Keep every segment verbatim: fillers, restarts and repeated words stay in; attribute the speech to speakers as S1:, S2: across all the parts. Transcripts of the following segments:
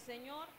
S1: Señor.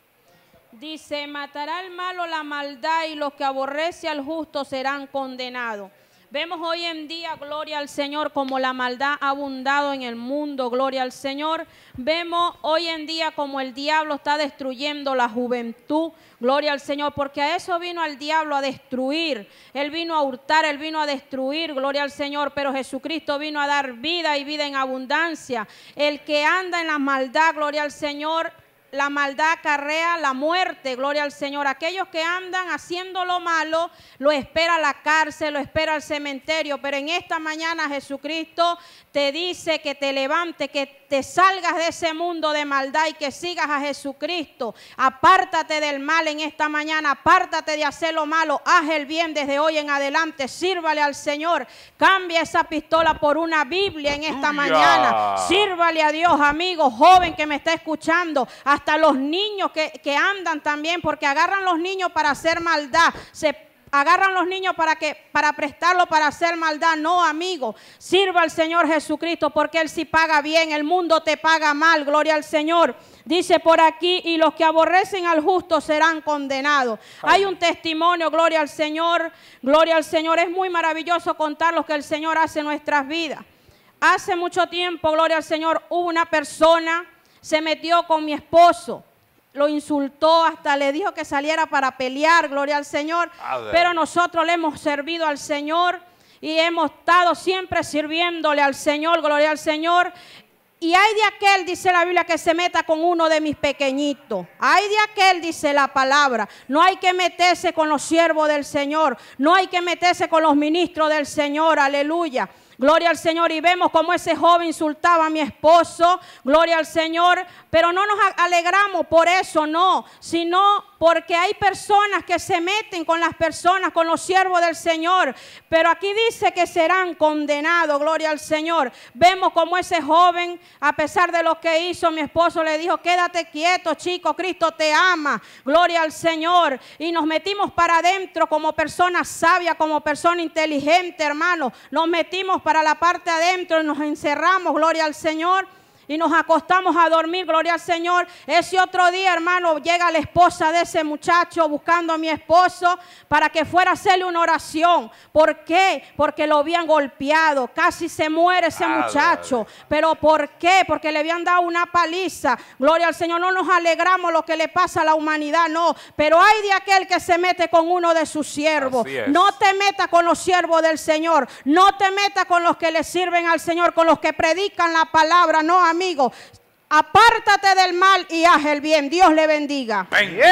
S1: Dice, matará el malo la maldad y los que aborrece al justo serán condenados. Vemos hoy en día, gloria al Señor, como la maldad ha abundado en el mundo, gloria al Señor. Vemos hoy en día como el diablo está destruyendo la juventud, gloria al Señor, porque a eso vino el diablo, a destruir. Él vino a hurtar, él vino a destruir, gloria al Señor, pero Jesucristo vino a dar vida y vida en abundancia. El que anda en la maldad, gloria al Señor, la maldad acarrea la muerte, gloria al Señor. Aquellos que andan haciendo lo malo, lo espera la cárcel, lo espera el cementerio. Pero en esta mañana Jesucristo te dice que te levantes, que te salgas de ese mundo de maldad y que sigas a Jesucristo. Apártate del mal en esta mañana, apártate de hacer lo malo, haz el bien desde hoy en adelante, sírvale al Señor. Cambia esa pistola por una Biblia en esta mañana, sírvale a Dios, amigo, joven que me está escuchando. Hasta los niños que, que andan también, porque agarran los niños para hacer maldad, se agarran los niños para que para prestarlo para hacer maldad. No, amigo, sirva al Señor Jesucristo, porque Él sí paga bien, el mundo te paga mal, gloria al Señor. Dice por aquí, y los que aborrecen al justo serán condenados. Hay un testimonio, gloria al Señor, gloria al Señor. Es muy maravilloso contar lo que el Señor hace en nuestras vidas. Hace mucho tiempo, gloria al Señor, hubo una persona, se metió con mi esposo, lo insultó, hasta le dijo que saliera para pelear, gloria al Señor. Pero nosotros le hemos servido al Señor y hemos estado siempre sirviéndole al Señor, gloria al Señor. Y hay de aquel, dice la Biblia, que se meta con uno de mis pequeñitos. Hay de aquel, dice la palabra. No hay que meterse con los siervos del Señor, no hay que meterse con los ministros del Señor, aleluya. Gloria al Señor. Y vemos como ese joven insultaba a mi esposo, gloria al Señor, pero no nos alegramos por eso, no, sino porque hay personas que se meten con las personas, con los siervos del Señor, pero aquí dice que serán condenados, gloria al Señor. Vemos como ese joven, a pesar de lo que hizo, mi esposo le dijo, quédate quieto, chico, Cristo te ama, gloria al Señor. Y nos metimos para adentro como persona sabia, como persona inteligente, hermano, nos metimos para la parte adentro y nos encerramos, gloria al Señor, y nos acostamos a dormir, gloria al Señor. Ese otro día, hermano, llega la esposa de ese muchacho buscando a mi esposo para que fuera a hacerle una oración. ¿Por qué? Porque lo habían golpeado, casi se muere ese muchacho. ¿Pero por qué? Porque le habían dado una paliza. Gloria al Señor. No nos alegramos lo que le pasa a la humanidad, no, pero hay de aquel que se mete con uno de sus siervos. No te metas con los siervos del Señor, no te metas con los que le sirven al Señor, con los que predican la palabra, no, amigo. Amigo, apártate del mal y haz el bien. Dios le bendiga.
S2: ¡Bien! ¡Gloria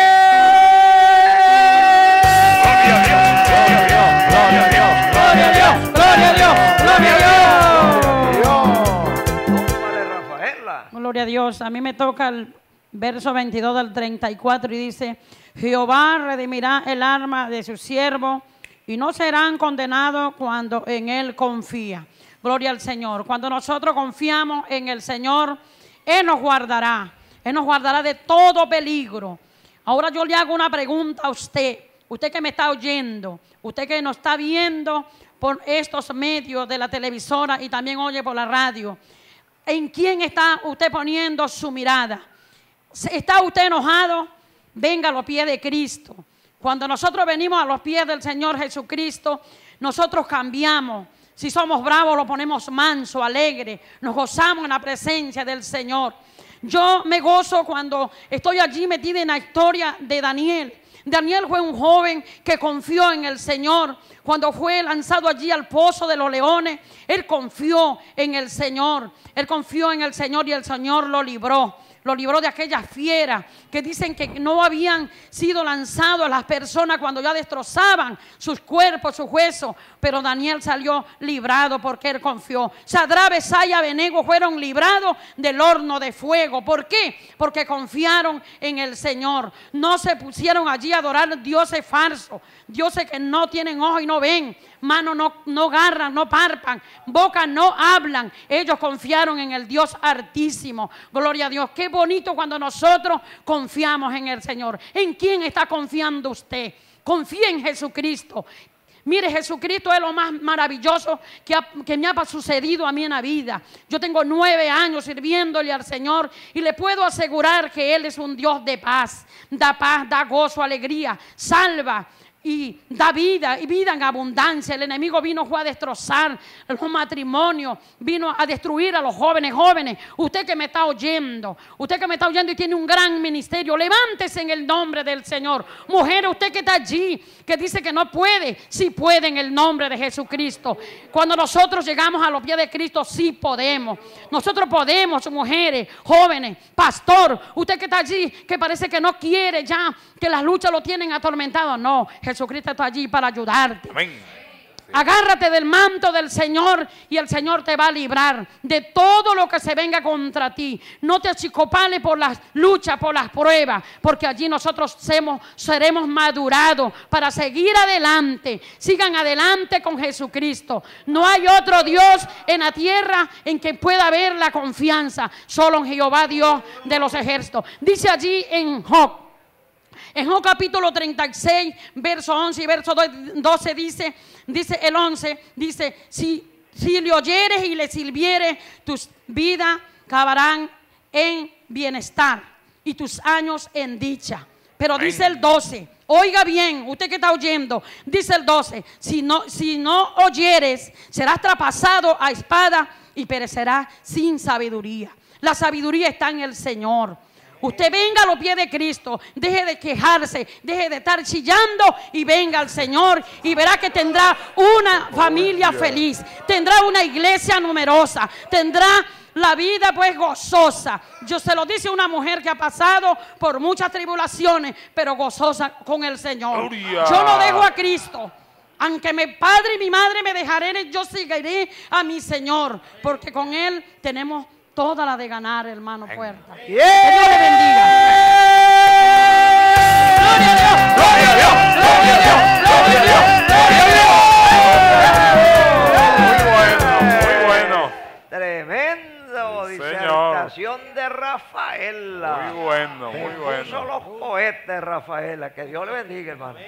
S2: a Dios! ¡Gloria a Dios! ¡Gloria a Dios! ¡Gloria a Dios!
S3: Gloria a Dios. A mí me toca el verso veintidós del treinta y cuatro y dice, Jehová redimirá el alma de su siervo y no serán condenados cuando en él confía. Gloria al Señor. Cuando nosotros confiamos en el Señor, Él nos guardará. Él nos guardará de todo peligro. Ahora yo le hago una pregunta a usted. Usted que me está oyendo. Usted que nos está viendo por estos medios de la televisora y también oye por la radio. ¿En quién está usted poniendo su mirada? ¿Está usted enojado? Venga a los pies de Cristo. Cuando nosotros venimos a los pies del Señor Jesucristo, nosotros cambiamos. Si somos bravos, lo ponemos manso, alegre. Nos gozamos en la presencia del Señor. Yo me gozo cuando estoy allí metida en la historia de Daniel. Daniel fue un joven que confió en el Señor. Cuando fue lanzado allí al pozo de los leones, él confió en el Señor. Él confió en el Señor y el Señor lo libró. Lo libró de aquellas fieras que dicen que no habían sido lanzados a las personas cuando ya destrozaban sus cuerpos, sus huesos. Pero Daniel salió librado porque él confió. Sadrach, Mesach y Abednego fueron librados del horno de fuego. ¿Por qué? Porque confiaron en el Señor. No se pusieron allí a adorar dioses falsos, dioses que no tienen ojos y no ven, manos no, no agarran, no parpan, bocas no hablan. Ellos confiaron en el Dios Altísimo. Gloria a Dios. Qué bonito cuando nosotros confiamos en el Señor. ¿En quién está confiando usted? Confía en Jesucristo. Mire, Jesucristo es lo más maravilloso que, ha, que me ha sucedido a mí en la vida. Yo tengo nueve años sirviéndole al Señor y le puedo asegurar que Él es un Dios de paz. Da paz, da gozo, alegría, salva y da vida, y vida en abundancia. El enemigo vino fue a destrozar los matrimonios, vino a destruir a los jóvenes. Jóvenes, usted que me está oyendo, usted que me está oyendo y tiene un gran ministerio, levántese en el nombre del Señor. Mujer, usted que está allí, que dice que no puede, sí puede en el nombre de Jesucristo. Cuando nosotros llegamos a los pies de Cristo, sí podemos. Nosotros podemos, mujeres, jóvenes, pastor, usted que está allí, que parece que no quiere ya, que las luchas lo tienen atormentado. No, Jesucristo está allí para ayudarte.
S2: Amén. Sí.
S3: Agárrate del manto del Señor y el Señor te va a librar de todo lo que se venga contra ti. No te achicopales por las luchas, por las pruebas, porque allí nosotros seremos, seremos madurados para seguir adelante. Sigan adelante con Jesucristo. No hay otro Dios en la tierra en que pueda haber la confianza, solo en Jehová Dios de los ejércitos. Dice allí en Job, en Job capítulo treinta y seis, verso once y verso doce dice, dice el once, dice, si, si le oyeres y le sirvieres, tus vidas acabarán en bienestar y tus años en dicha. Pero
S2: Amén.
S3: Dice el doce, oiga bien, usted que está oyendo, dice el doce, si no, si no oyeres, serás traspasado a espada y perecerás sin sabiduría. La sabiduría está en el Señor. Usted venga a los pies de Cristo, deje de quejarse, deje de estar chillando y venga al Señor y verá que tendrá una familia feliz, tendrá una iglesia numerosa, tendrá la vida pues gozosa. Yo se lo dice una mujer que ha pasado por muchas tribulaciones, pero gozosa con el Señor.
S2: Gloria.
S3: Yo no dejo a Cristo. Aunque mi padre y mi madre me dejaré, yo seguiré a mi Señor, porque con Él tenemos toda la de ganar, hermano Puerta.
S2: Yeah.
S3: Que Dios le bendiga.
S2: ¡Gloria a Dios! ¡Gloria a Dios! ¡Gloria a Dios! ¡Gloria a Dios! Muy bueno, muy bueno.
S4: Tremendo,
S2: Sí,
S4: disertación de Rafaela.
S2: Muy bueno, muy
S4: Puso
S2: bueno.
S4: los cohetes, Rafaela. Que Dios le bendiga, hermano.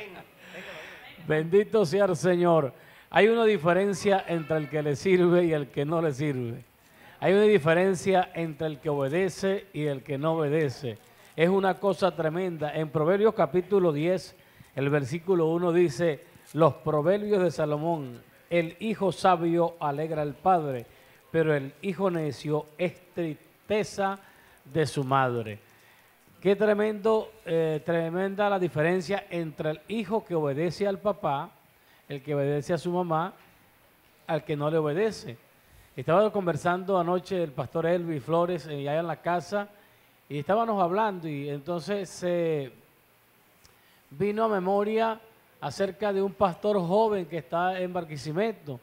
S5: Bendito sea el Señor. Hay una diferencia entre el que le sirve y el que no le sirve. Hay una diferencia entre el que obedece y el que no obedece. Es una cosa tremenda. En Proverbios capítulo diez, el versículo uno dice, los proverbios de Salomón, el hijo sabio alegra al padre, pero el hijo necio es tristeza de su madre. Qué tremendo, eh, tremenda la diferencia entre el hijo que obedece al papá, el que obedece a su mamá, al que no le obedece. Estaba conversando anoche el pastor Elvis Flores eh, allá en la casa y estábamos hablando y entonces se eh, vino a memoria acerca de un pastor joven que está en Barquisimeto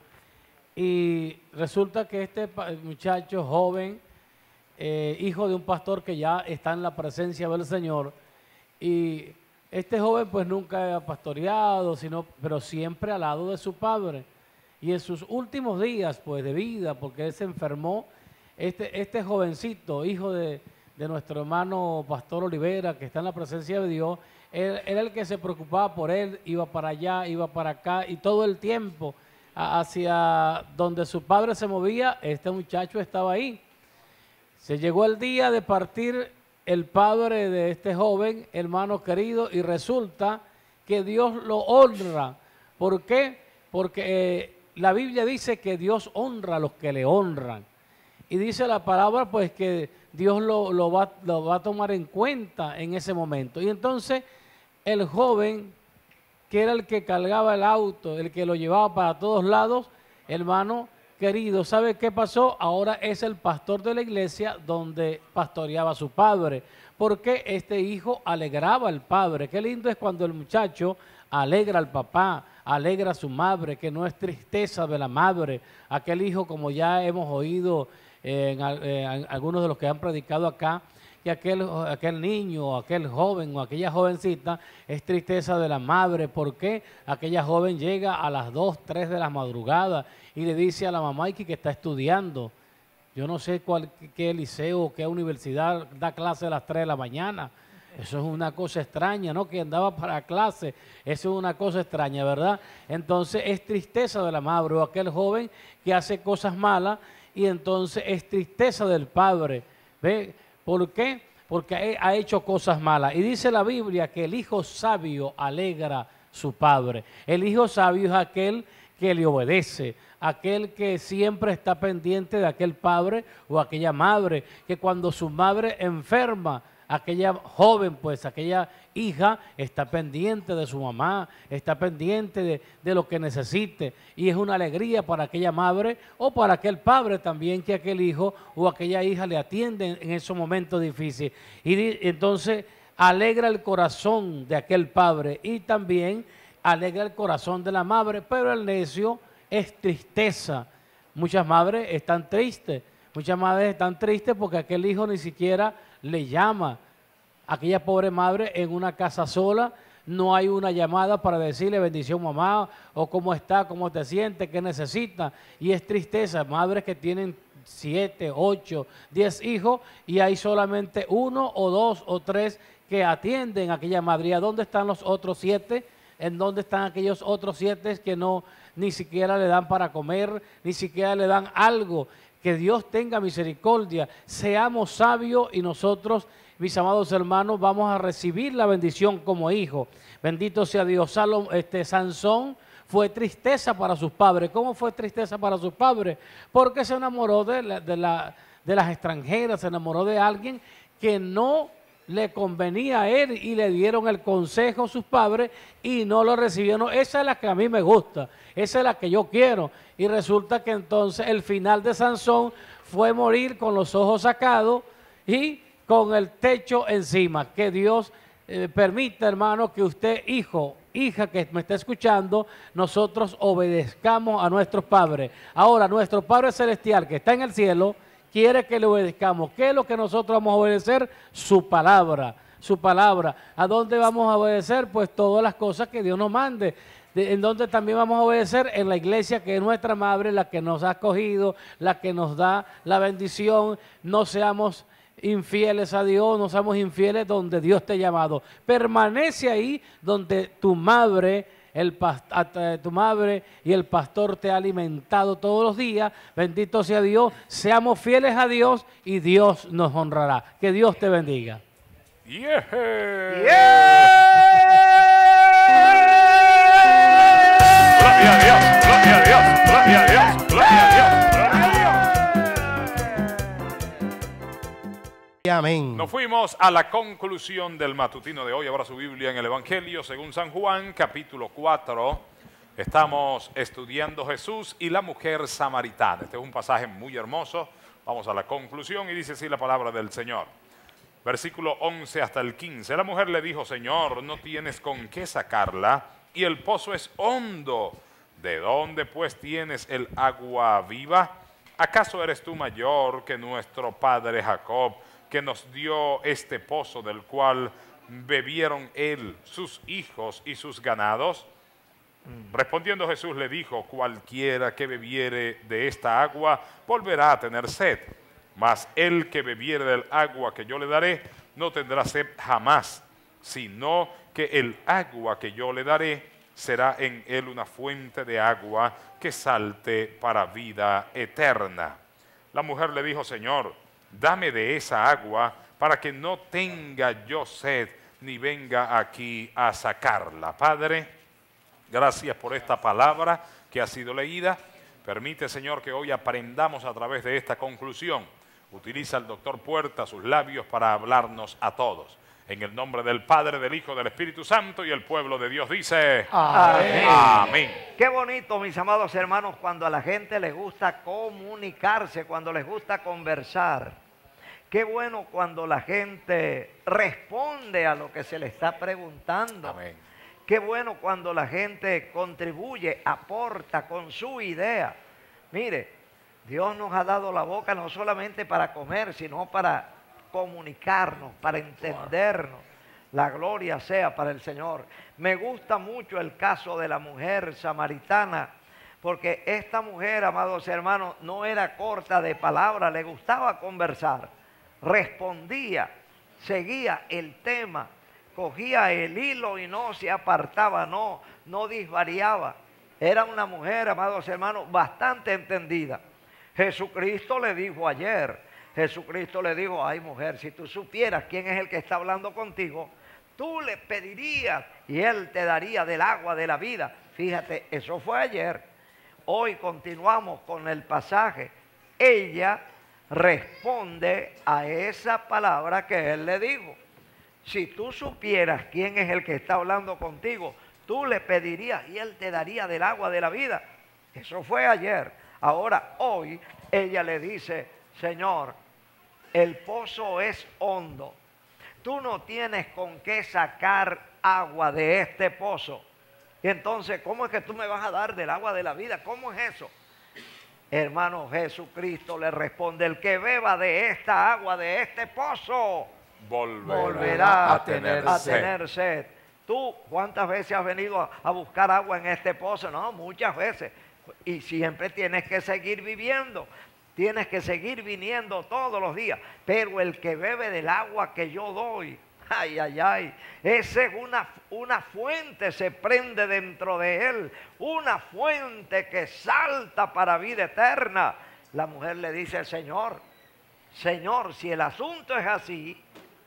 S5: y resulta que este muchacho joven, eh, hijo de un pastor que ya está en la presencia del Señor, y este joven pues nunca ha pastoreado, sino, pero siempre al lado de su padre. Y en sus últimos días pues de vida, porque él se enfermó, este, este jovencito, hijo de, de nuestro hermano Pastor Olivera, que está en la presencia de Dios, él, era el que se preocupaba por él, iba para allá, iba para acá, y todo el tiempo a, hacia donde su padre se movía, este muchacho estaba ahí. Se llegó el día de partir el padre de este joven, hermano querido, y resulta que Dios lo honra. ¿Por qué? Porque eh, la Biblia dice que Dios honra a los que le honran. Y dice la palabra pues que Dios lo, lo, va, lo va a tomar en cuenta en ese momento. Y entonces el joven, que era el que cargaba el auto, el que lo llevaba para todos lados, hermano querido, ¿sabe qué pasó? Ahora es el pastor de la iglesia donde pastoreaba a su padre. Porque este hijo alegraba al padre. Qué lindo es cuando el muchacho alegra al papá, alegra a su madre, que no es tristeza de la madre. Aquel hijo, como ya hemos oído eh, en, eh, en algunos de los que han predicado acá, que aquel, aquel niño, aquel joven o aquella jovencita es tristeza de la madre. ¿Por qué? Aquella joven llega a las dos, tres de la madrugada y le dice a la mamá que está estudiando. Yo no sé cuál, qué liceo, qué universidad da clase a las tres de la mañana. Eso es una cosa extraña, ¿no? Que andaba para clase, eso es una cosa extraña, ¿verdad? Entonces es tristeza de la madre o aquel joven que hace cosas malas y entonces es tristeza del padre. ¿Ve? ¿Por qué? Porque ha hecho cosas malas. Y dice la Biblia que el hijo sabio alegra a su padre. El hijo sabio es aquel que le obedece, aquel que siempre está pendiente de aquel padre o aquella madre, que cuando su madre enferma, aquella joven, pues aquella hija está pendiente de su mamá, está pendiente de, de lo que necesite, y es una alegría para aquella madre o para aquel padre también que aquel hijo o aquella hija le atienden en esos momentos difíciles. Y di, entonces alegra el corazón de aquel padre y también alegra el corazón de la madre, pero el necio es tristeza. Muchas madres están tristes, muchas madres están tristes porque aquel hijo ni siquiera le llama. Aquella pobre madre en una casa sola, no hay una llamada para decirle bendición mamá, o cómo está, cómo te sientes, qué necesita, y es tristeza. Madres que tienen siete, ocho, diez hijos y hay solamente uno o dos o tres que atienden a aquella madre. ¿Y a dónde están los otros siete? ¿En dónde están aquellos otros siete que no ni siquiera le dan para comer, ni siquiera le dan algo? Que Dios tenga misericordia, seamos sabios y nosotros, mis amados hermanos, vamos a recibir la bendición como hijos. Bendito sea Dios. Salom, este, Sansón fue tristeza para sus padres. ¿Cómo fue tristeza para sus padres? Porque se enamoró de, la, de, la, de las extranjeras, se enamoró de alguien que no le convenía a él y le dieron el consejo a sus padres y no lo recibieron. Esa es la que a mí me gusta, esa es la que yo quiero. Y resulta que entonces el final de Sansón fue morir con los ojos sacados y con el techo encima. Que Dios eh, permita, hermano, que usted, hijo, hija que me está escuchando, nosotros obedezcamos a nuestros padres. Ahora, nuestro Padre Celestial que está en el cielo quiere que le obedezcamos. ¿Qué es lo que nosotros vamos a obedecer? Su palabra, su palabra. ¿A dónde vamos a obedecer? Pues todas las cosas que Dios nos mande. De, en donde también vamos a obedecer en la iglesia, que es nuestra madre, la que nos ha escogido, la que nos da la bendición. No seamos infieles a Dios, no seamos infieles donde Dios te ha llamado. Permanece ahí donde tu madre, el past- tu madre y el pastor te ha alimentado todos los días. Bendito sea Dios. Seamos fieles a Dios y Dios nos honrará. Que Dios te bendiga.
S2: Yeah. Gloria a Dios, gloria a Dios, gloria a Dios, gloria a Dios, gloria a Dios.
S6: Amén.
S2: Nos fuimos a la conclusión del matutino de hoy. Abra su Biblia en el Evangelio según San Juan, capítulo cuatro. Estamos estudiando Jesús y la mujer samaritana. Este es un pasaje muy hermoso. Vamos a la conclusión y dice así la palabra del Señor. Versículo once hasta el quince. La mujer le dijo: Señor, no tienes con qué sacarla y el pozo es hondo. ¿De dónde pues tienes el agua viva? ¿Acaso eres tú mayor que nuestro padre Jacob, que nos dio este pozo del cual bebieron él, sus hijos y sus ganados? Respondiendo Jesús le dijo: cualquiera que bebiere de esta agua volverá a tener sed, mas el que bebiere del agua que yo le daré no tendrá sed jamás, sino que el agua que yo le daré será en él una fuente de agua que salte para vida eterna. La mujer le dijo: Señor, dame de esa agua para que no tenga yo sed ni venga aquí a sacarla. Padre, gracias por esta palabra que ha sido leída. Permite, Señor, que hoy aprendamos a través de esta conclusión. Utiliza al doctor Puerta sus labios para hablarnos a todos. En el nombre del Padre, del Hijo, del Espíritu Santo, y el pueblo de Dios dice:
S4: Amén.
S2: Amén.
S4: Qué bonito, mis amados hermanos, cuando a la gente les gusta comunicarse, cuando les gusta conversar. Qué bueno cuando la gente responde a lo que se le está preguntando.
S2: Amén.
S4: Qué bueno cuando la gente contribuye, aporta con su idea. Mire, Dios nos ha dado la boca no solamente para comer, sino para comunicarnos, para entendernos. La gloria sea para el Señor. Me gusta mucho el caso de la mujer samaritana, porque esta mujer, amados hermanos, no era corta de palabra, le gustaba conversar, respondía, seguía el tema, cogía el hilo y no se apartaba, no, no disvariaba. Era una mujer, amados hermanos, bastante entendida. Jesucristo le dijo ayer, Jesucristo le dijo, ay mujer, si tú supieras quién es el que está hablando contigo, tú le pedirías y él te daría del agua de la vida. Fíjate, eso fue ayer. Hoy continuamos con el pasaje. Ella responde a esa palabra que él le dijo. Si tú supieras quién es el que está hablando contigo, tú le pedirías y él te daría del agua de la vida. Eso fue ayer. Ahora, hoy, ella le dice, Señor, el pozo es hondo. Tú no tienes con qué sacar agua de este pozo. Y entonces, ¿cómo es que tú me vas a dar del agua de la vida? ¿Cómo es eso? Hermano, Jesucristo le responde, el que beba de esta agua, de este pozo,
S2: volverá,
S4: volverá
S2: a tener
S4: a
S2: sed.
S4: tener sed. ¿Tú cuántas veces has venido a, a buscar agua en este pozo? No, muchas veces. Y siempre tienes que seguir viviendo. Tienes que seguir viniendo todos los días. Pero el que bebe del agua que yo doy, ay, ay, ay, esa es una, una fuente, se prende dentro de él. Una fuente que salta para vida eterna. La mujer le dice al Señor, Señor, si el asunto es así,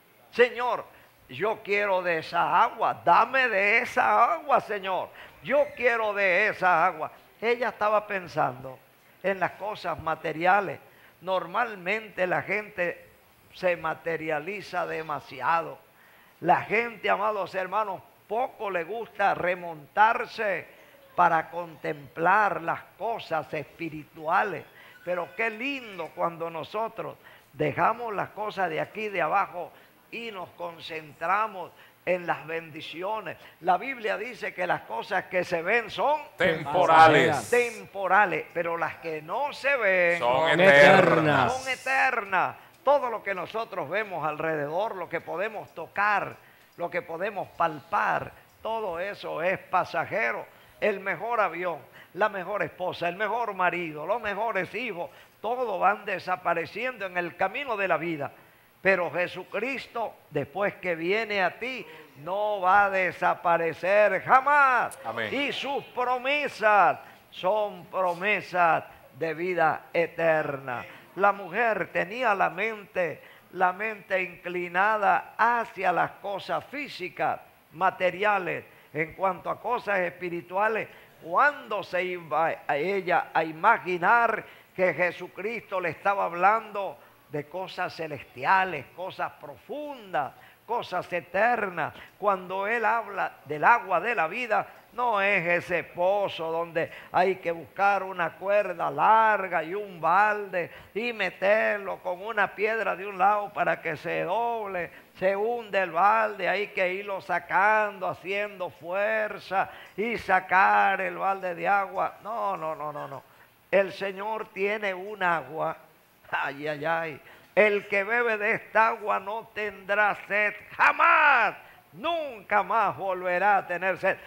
S4: Señor, yo quiero de esa agua, dame de esa agua, Señor. Yo quiero de esa agua. Ella estaba pensando en las cosas materiales. Normalmente la gente se materializa demasiado. La gente, amados hermanos, poco le gusta remontarse para contemplar las cosas espirituales. Pero qué lindo cuando nosotros dejamos las cosas de aquí, de abajo, y nos concentramos en las bendiciones. La Biblia dice que las cosas que se ven son
S2: temporales,
S4: temporales, pero las que no se ven
S2: son eternas.
S4: Son eternas. Todo lo que nosotros vemos alrededor, lo que podemos tocar, lo que podemos palpar, todo eso es pasajero. El mejor avión, la mejor esposa, el mejor marido, los mejores hijos, todos van desapareciendo en el camino de la vida. Pero Jesucristo, después que viene a ti, no va a desaparecer jamás.
S2: Amén.
S4: Y sus promesas son promesas de vida eterna. La mujer tenía la mente, la mente inclinada hacia las cosas físicas, materiales. En cuanto a cosas espirituales, cuando se iba a ella a imaginar que Jesucristo le estaba hablando de cosas celestiales, cosas profundas, cosas eternas. Cuando Él habla del agua de la vida, no es ese pozo donde hay que buscar una cuerda larga y un balde y meterlo con una piedra de un lado para que se doble, se hunde el balde, hay que irlo sacando, haciendo fuerza y sacar el balde de agua. No, no, no, no, no. El Señor tiene un agua. Ay, ay, ay. El que bebe de esta agua no tendrá sed jamás. Nunca más volverá a tener sed.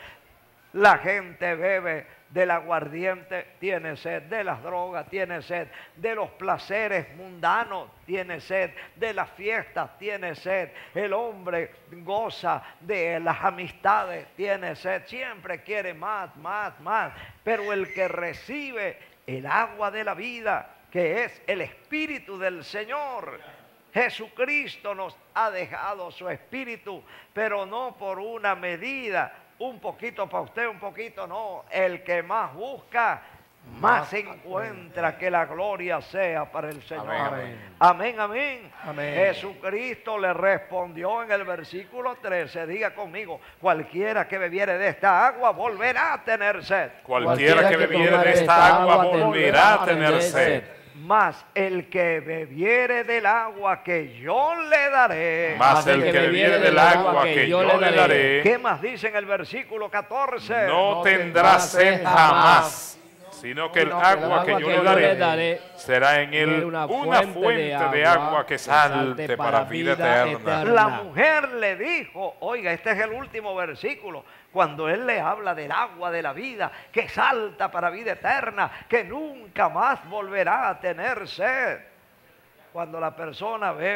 S4: La gente bebe del aguardiente, tiene sed. De las drogas, tiene sed. De los placeres mundanos, tiene sed. De las fiestas, tiene sed. El hombre goza de las amistades, tiene sed. Siempre quiere más, más, más. Pero el que recibe el agua de la vida, que es el Espíritu del Señor. Jesucristo nos ha dejado su Espíritu, pero no por una medida, un poquito para usted, un poquito no. El que más busca, más se encuentra. Que la gloria sea para el Señor.
S2: Amén,
S4: amén, amén.
S6: Amén.
S4: Jesucristo le respondió en el versículo trece, diga conmigo, cualquiera que bebiere de esta agua volverá a tener sed.
S2: Cualquiera que bebiere de esta agua volverá a tener sed.
S4: Mas el que bebiere del agua que yo le daré.
S2: Mas el que bebiere del agua que yo le daré,
S4: ¿Qué más dice en el versículo catorce?
S2: no tendrá sed jamás, sino que el agua que yo le daré será en él una fuente de agua que salte para vida eterna.
S4: La mujer le dijo, oiga, este es el último versículo, cuando él le habla del agua de la vida que salta para vida eterna, que nunca más volverá a tener sed. Cuando la persona bebe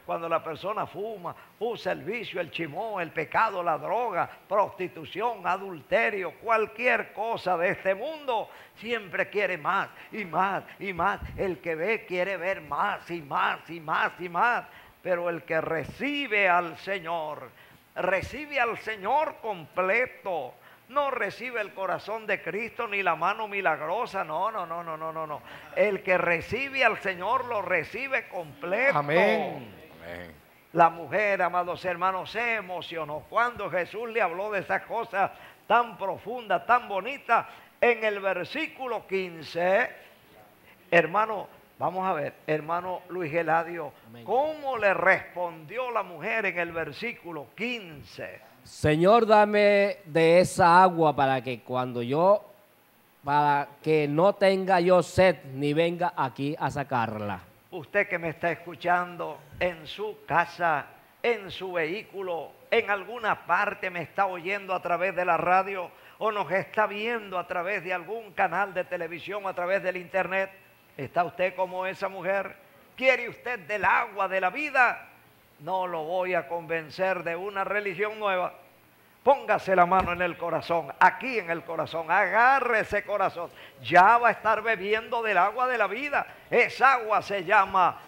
S4: cuando la persona fuma, usa el vicio, el chimón, el pecado, la droga, prostitución, adulterio, cualquier cosa de este mundo, siempre quiere más y más y más. El que ve quiere ver más y más y más y más. Pero el que recibe al Señor, recibe al Señor completo. No recibe el corazón de Cristo ni la mano milagrosa. No, no, no, no, no, no, no. El que recibe al Señor lo recibe completo.
S2: Amén. Amén.
S4: La mujer, amados hermanos, se emocionó cuando Jesús le habló de esas cosas tan profundas, tan bonitas. En el versículo quince, hermano, vamos a ver, hermano Luis Geladio, ¿cómo le respondió la mujer en el versículo quince?
S6: Señor, dame de esa agua para que cuando yo, para que no tenga yo sed ni venga aquí a sacarla.
S4: Usted que me está escuchando en su casa, en su vehículo, en alguna parte me está oyendo a través de la radio o nos está viendo a través de algún canal de televisión, a través del internet. ¿Está usted como esa mujer? ¿Quiere usted del agua de la vida? No lo voy a convencer de una religión nueva. Póngase la mano en el corazón, aquí en el corazón, agarre ese corazón. Ya va a estar bebiendo del agua de la vida. Esa agua se llama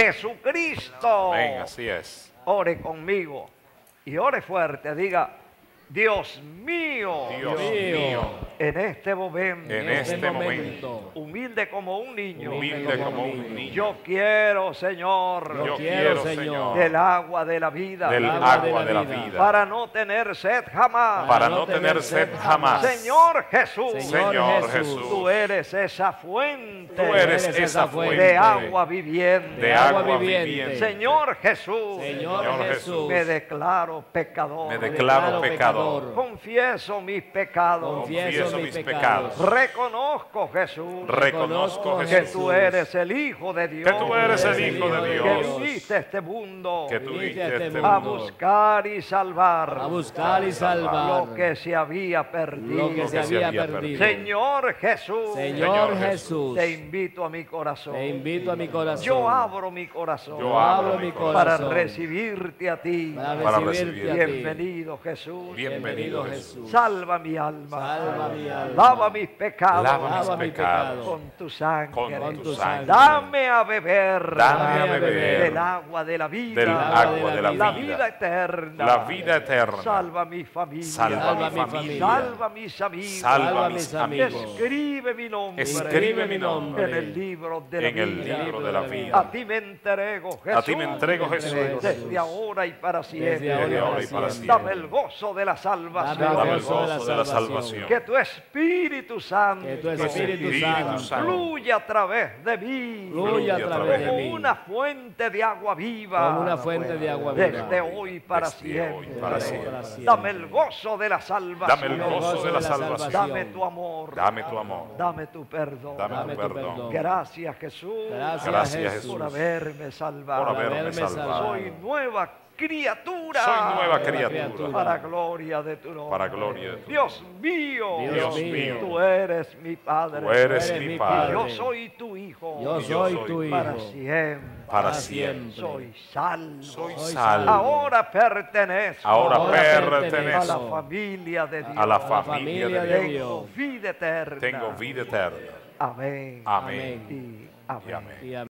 S4: Jesucristo.
S2: Amén, así es.
S4: Ore conmigo y ore fuerte, diga: Dios mío,
S2: Dios mío,
S4: en este momento,
S2: en este momento,
S4: humilde como un niño,
S2: humilde como un niño,
S4: yo quiero, Señor,
S2: yo quiero, Señor,
S4: del agua de la vida,
S2: del agua de la vida,
S4: para no tener sed jamás,
S2: para no tener sed jamás.
S4: Señor Jesús,
S2: Señor Jesús,
S4: tú eres esa fuente,
S2: tú eres esa fuente
S4: de agua viviente,
S2: de agua viviente.
S4: Señor Jesús,
S6: Señor Jesús,
S4: me declaro pecador,
S2: me declaro pecador.
S4: Confieso mis pecados.
S2: Confieso mis pecados.
S4: Reconozco, Jesús,
S2: Reconozco,
S4: que
S2: Jesús,
S4: tú eres el Hijo de Dios.
S2: que tú eres el Hijo de
S4: Que
S2: Dios.
S4: viniste a este mundo
S2: Que tú viniste a este
S4: a
S2: mundo
S4: buscar y salvar
S6: a buscar y salvar
S4: lo que se había perdido.
S6: lo que se había perdido.
S4: Señor Jesús,
S6: Señor Jesús,
S4: te invito a mi corazón.
S6: te invito a mi corazón.
S4: Yo abro mi corazón.
S2: Yo abro mi
S4: para
S6: corazón
S4: recibirte a ti.
S6: para
S2: para
S6: recibirte a ti.
S4: Bienvenido, Jesús.
S2: Bienvenido, Jesús.
S4: Salva mi alma.
S6: Salva mi alma.
S4: Lava mis pecados.
S2: Lava
S6: Lava
S2: mis
S6: mis
S2: pecados
S6: pecados.
S4: Con tu sangre.
S2: con
S6: Con
S2: tu
S6: tu
S2: sangre.
S4: Dame a beber.
S2: Dame a
S4: del
S2: beber
S4: agua de la vida.
S2: del agua de la
S4: la
S2: vida,
S4: vida eterna.
S2: la vida eterna.
S4: Salva mi familia.
S2: Salva
S6: Salva
S2: mi
S6: mi
S2: familia.
S4: Salva mis amigos.
S2: Salva
S6: Salva
S2: mis
S6: mis
S2: amigos.
S6: amigos.
S4: Escribe mi nombre.
S2: Escribe mi nombre
S4: en el libro de la
S2: en el
S4: vida.
S2: libro de la
S4: A
S2: vida.
S4: ti me entrego, Jesús.
S2: A ti me entrego, Jesús.
S4: Desde ahora y para siempre.
S2: Desde ahora y para siempre.
S4: Dame el gozo de la salvación.
S2: Dame el
S6: gozo de la
S2: gozo de la
S6: salvación.
S2: salvación.
S4: Que tu Espíritu Santo
S6: Que tu
S2: Que tu
S6: Espíritu
S2: Espíritu
S6: Santo
S2: Santo
S4: fluye a través de mí.
S6: fluye a través de
S4: Como
S6: mí.
S4: una fuente de agua viva.
S6: Como una fuente de agua viva.
S4: Desde hoy para
S2: Desde
S4: siempre.
S2: hoy para siempre.
S4: Dame el gozo de la salvación.
S2: Dame el gozo de la salvación.
S4: Dame tu amor.
S2: Dame tu amor.
S4: Dame tu perdón.
S2: Dame
S6: Dame
S2: tu
S6: tu
S2: perdón.
S6: perdón.
S4: Gracias, Jesús.
S6: Gracias,
S2: Gracias,
S6: Jesús.
S4: Por haberme salvado.
S2: Por haberme
S6: haberme
S2: salvado.
S6: salvado.
S4: Soy nueva criatura.
S2: Soy nueva
S6: criatura.
S2: criatura.
S4: Para gloria de tu nombre.
S2: Para gloria de tu
S4: Dios mío.
S6: Dios
S2: mío.
S4: Tú eres mi Padre.
S2: Tú eres
S6: Tú eres
S2: mi
S6: mi
S4: Y
S2: Padre.
S4: yo soy tu hijo.
S6: Yo
S2: Y yo
S6: soy
S2: soy
S6: tu hijo.
S4: para siempre.
S2: Para siempre.
S4: Soy salvo.
S2: Soy
S6: Soy
S2: salvo.
S4: Ahora pertenezco
S2: Ahora
S6: Ahora
S4: a la
S2: pertenezco
S4: familia de Dios.
S2: a la
S6: familia
S2: familia de
S6: de
S2: Dios.
S4: Tengo
S6: Dios.
S4: vida eterna.
S2: Tengo vida eterna.
S4: Amén.
S2: Amén.
S4: Y amén.
S2: Y amén.
S6: Y amén.